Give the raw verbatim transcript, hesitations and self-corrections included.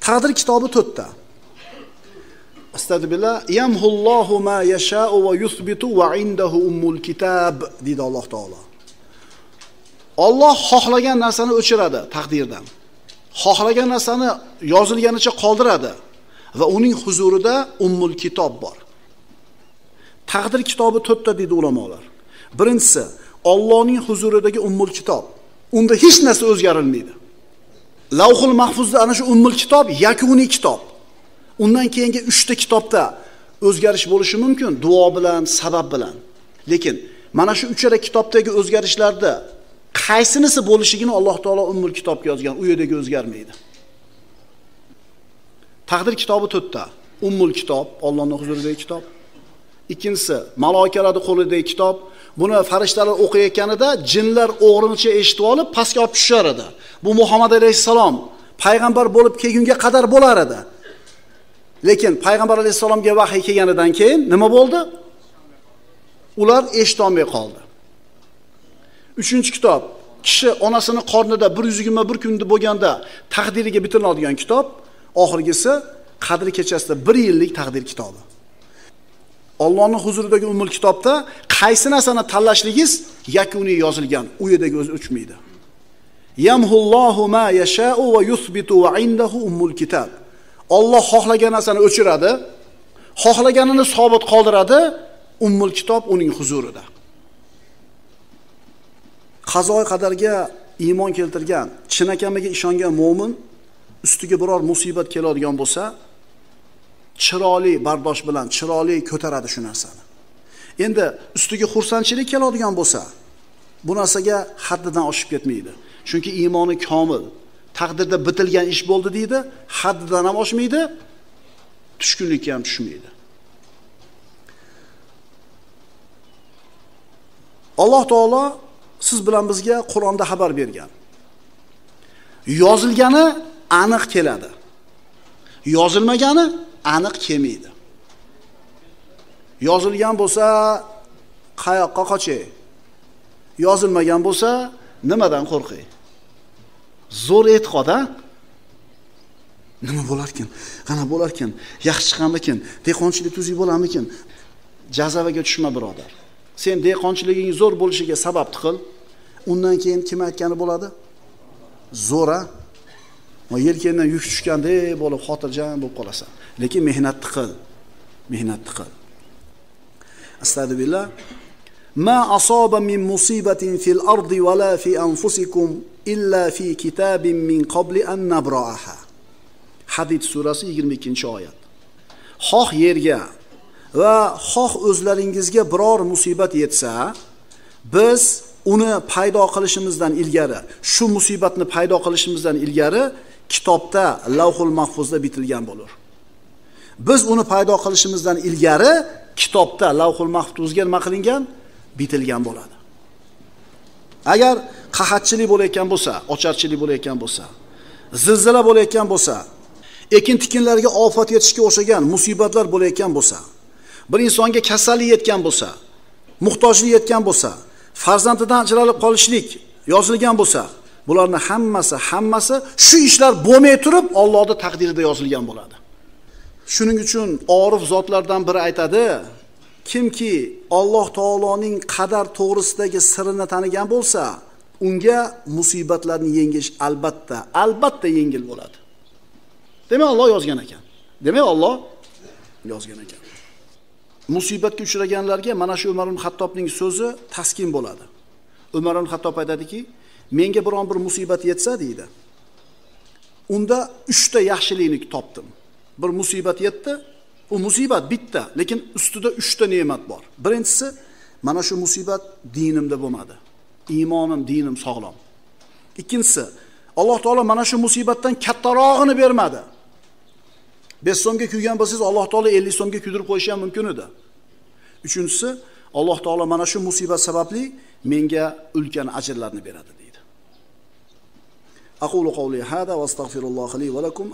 Taqdir kitobi to'rtta. Astagfirullah, yamhullohu ma yasha'u va yuthbitu va indahu ummul kitob dedi Alloh taolo. Alloh xohlagan narsani o'chiradi taqdirdan. Xohlagan narsani yozilganicha qoldiradi va uning huzurida ummul kitob bor. Taqdir kitobi to'rtta dedi ulamolar. Birinchisi, Allohning huzuridagi ummul kitob. Unda hech narsa o'zgarilmaydi. Lavhul mahfuzda ana shu ummul kitob yakuniy kitob. Undan keyingi uchta kitobda o'zgarish bo'lishi mumkin, duo bilan, sabab bilan. Lekin mana shu uchala kitobdagi o'zgarishlarda qaysinisi bo'lishigini Alloh taolo ummul kitobga yozgan, u yerdagi o'zgarmaydi. Taqdir kitobi to'rtta. Ummul kitob, Allohning huzuridagi kitob. Ikkinchisi, malaikalarning qo'lidagi kitob. Buni farishtalar o'qiyotganida jinlar o'g'rinicha eshitib olib, pastga olib tushar edi. Bu Muhammad alayhisalom payg'ambar bo'lib kelgunga qadar bo'lar edi. Lekin payg'ambar alayhisalomga vahiy kelganidan keyin nima bo'ldi? Ular eshita olmay qoldi. Uchinchi kitob, kishi onasini qornida bir yuz yigirma bir kunda bo'lganda taqdiriga bitiriladigan kitob, oxirgisi Qadr kechasida bir yillik taqdir kitobi. Allohning huzuridagi ummul kitobda qaysi narsani tanlashligingiz yakuniy yozilgan, u yerdagi o'z o'chmaydi. Yamhullohu ma yasha'u va yuthbitu va indahu ummul kitob. Alloh xohlagan narsani o'chiradi, xohlaganini sobit qoldiradi, ummul kitob uning huzurida. Qazoy qadarga iymon keltirgan, chinakamiga ishongan mu'min ustiga biror musibat keladigan bo'lsa, chiroyli bardosh bilan chiroyli ko'taradi shu narsani. Endi ustiga xursandchilik keladigan bo'lsa, bu narsaga haddidan oshib ketmaydi. Chunki iymoni komil, taqdirda bitilgan ish bo'ldi deydi, haddidan ham oshmaydi, tushkunlikka ham tushmaydi. Alloh taolo siz bilan bizga Qur'onda xabar bergan. Yozilgani aniq keladi. Yozilmagani aniq kelmaydi. Yozilgan bo'lsa qayoqqa qochay? Yozilmagan bo'lsa nimadan qo'rqay? Zo'r e'tiqod-a? Nima bo'lar ekan? Qana bo'lar ekan? Yaxshi chiqamikin? Dehqonchilik tuzuk bo'larmikin? Jazavaga tushma birodar. Sen dehqonchiliging zo'r bo'lishiga sabab qil. Undan keyin kim aytgani bo'ladi? Zo'ra. Ma yelkandan yuk tushgandek bo'lib xotirjam bo'lib qolasan. Lekin mehnatni qil. Mehnatni qil. Astagfirullah. Ma asaba min musibatin fil ardi wala fi anfusikum illa fi kitabin min qabli an nabra'aha. Hadid surasi yigirma ikkinchi oyat. Xoh yerga va xoh o'zlaringizga biror musibat yetsa, biz uni paydo qilishimizdan ilgari, shu musibatni paydo qilishimizdan ilgari kitobda, Lavhul Mahfuzda bitilgan bo'lar. Biz uni paydo qilishimizdan ilgari kitobda, Lavhul Mahfuzga nima qilingan? Bitilgan bo'ladi. Agar qahatchilik bo'layotgan bo'lsa, ocharchilik bo'layotgan bo'lsa, zilzila bo'layotgan bo'lsa, ekin-tikinlarga ofat yetishga o'xshagan musibatlar bo'layotgan bo'lsa, bir insonga kasallik yetgan bo'lsa, muhtojlik yetgan bo'lsa, farzandidan ajralib qolishlik yozilgan bo'lsa, bularning hammasi, hammasi shu ishlar bo'lmay turib Allohning taqdirida yozilgan bo'ladi. Shuning uchun orif zotlardan biri aytadi, kimki Alloh taoloning qadar to'g'risidagi sirini tanigan bo'lsa, unga musibatlarni yengish albatta, albatta yengil bo'ladi. Demak, Alloh yozgan ekan. Demak, Alloh yozgan ekan. Musibatga uchraganlarga mana shu Umar ibn Xattobning so'zi taskin bo'ladi. Umar ibn Xattob aytadiki, menga biron bir musibat yetsa deydi, unda uchta yaxshilikni topdim. Bir musibat yetdi, u musibat bitta, lekin ustida uchta ne'mat bor. Birinchisi, mana shu musibat dinimda bo'lmadi. Iymonim, dinim sog'lom. Ikkinchisi, Alloh taolo mana shu musibatdan kattarog'ini bermadi. besh so'mga kuygan bo'lsangiz, Alloh taolo ellik so'mga kuydirib qo'yishi ham mumkin edi. Uchinchisi, Alloh taolo mana shu musibat sababli menga ulkan ajrlarni beradi deydi. Aqulu qawli hada va astagfirullohi li va lakum.